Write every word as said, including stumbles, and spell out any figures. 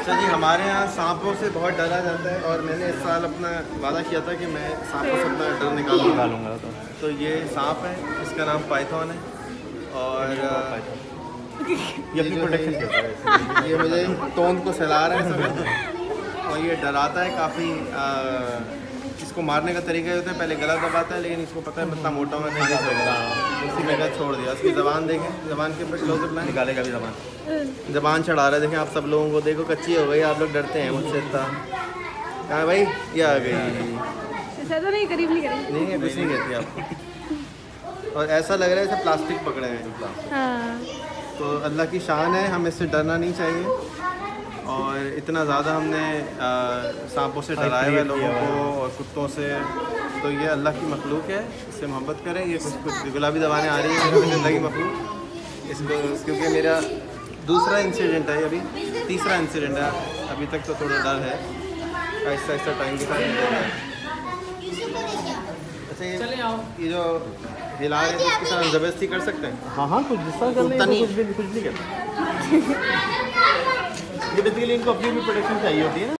अच्छा जी, हमारे यहाँ सांपों से बहुत डरा जाता है और मैंने इस साल अपना वादा किया था कि मैं सांपों से अपना डर निकाल निकालूंगा। तो तो ये सांप है, इसका नाम पाइथन है और ये अपनी प्रोटेक्शन करता है। ये मुझे तोंद को सहला रहा है सब और ये डराता है काफ़ी। इसको मारने का तरीका होता है, पहले गला दबाता है, लेकिन इसको पता है इतना मोटा मैं नहीं सकता, उसी में छोड़ दिया। उसकी ज़बान देखें, ज़बान के ऊपर क्लोजअप लाएं, निकालेगा भी ज़बान ज़बान चढ़ा रहा है। देखें आप सब लोगों को, देखो कच्ची हो गई, आप लोग डरते हैं मुझसे इतना। कहाँ भाई, ये आ गई। ज़्यादा नहीं, करीब नहीं करेंगे, नहीं है कुछ नहीं कहती आपको। और ऐसा लग रहा है जैसे प्लास्टिक पकड़े हैं। हाँ। तो अल्लाह की शान है, हमें इससे डरना नहीं चाहिए। और इतना ज़्यादा हमने सांपों से डराए हुए लोगों को और कुत्तों से, तो ये अल्लाह की मखलूक है, इससे मोहब्बत करें। ये कुछ कुछ गुलाबी दवाएं आ रही हैं मेरी ज़िंदगी मखलूक इसको, क्योंकि मेरा दूसरा इंसिडेंट है, अभी तीसरा इंसिडेंट है। अभी तक तो थोड़ा डर है, आहिस्ता आहिस्ता टाइम के साथ। अच्छा, ये जो हिला रहे हैं इसके साथ ज़बरदस्ती कर सकते हैं? हाँ हाँ, कुछ गुस्सा कर लें, कुछ भी कुछ नहीं करता। ये बेसिकली इनको अपनी भी प्रोटेक्शन चाहिए होती है ना।